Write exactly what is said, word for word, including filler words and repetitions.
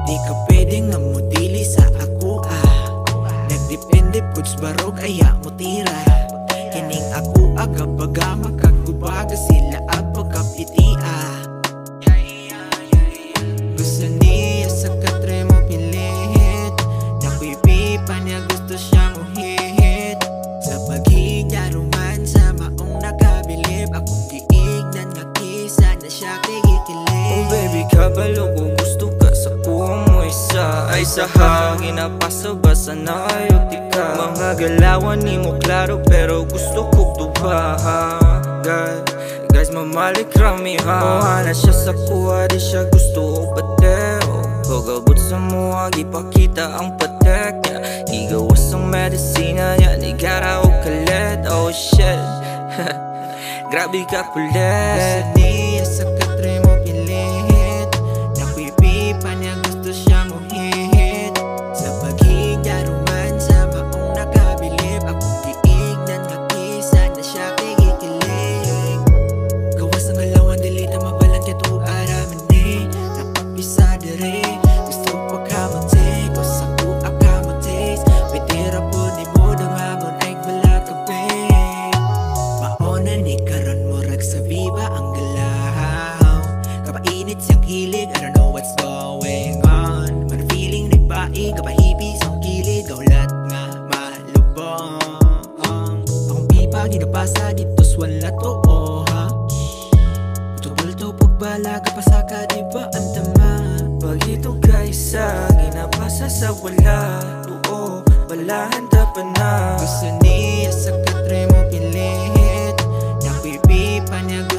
Di ka pwedeng namudili sa ako ah. Nagdepende puts barog aya mo tira. Kining ako aga baga makagubaga sila at pagkapiti ah. Gusto niya sa katre mo pilit. Napipipa niya gusto siya mo hit. Sa paghigya romansa maong nakabilib. Akong giignan nga kisa na siya kikikilig. Oh baby kabalo ko gusto ka sa kuha mo isa. Ay sa hangin na pasabasa na kayo tika. Mga galawan ni mo klaro pero gusto ko tubahan. Guys mamalik rami ha. Mohana siya sa kuha di siya gusto o pateo. Pagabot sa mua gipakita ang patek niya. Igawas ang medisina niya ni gara o kalit. Oh shit grabe ka kulit. Gusto niya sa katre mo pilit. Napipipa niya gusto siya mo hit. Sa paghigya romansa maong nakabilib. Akong giignan nga kisa na siya kikikilig. Gawas ang alawan dili na mabalang kito araman ni. Napapisa diri gusto pa ka mo take. O sa kuha ka mo taste. Pitira po ni mo damamon ay wala ka babe. Maona ni karon mo rag sa viva ang galaw. Kapainit siyang hilig, I don't know what's going on. Man feeling nagpaig, kapahipi sa kilid. Kaulat nga malubong. Akong pipa, ginapasa dito swala to oh ha. Tutol to pagbala, kapasaka diba ang tama. Pag ito kaisa, ginapasa sa wala. Oo, balahan pa na. Gusto niya sa katre mo pilit. Napipipa niya gusto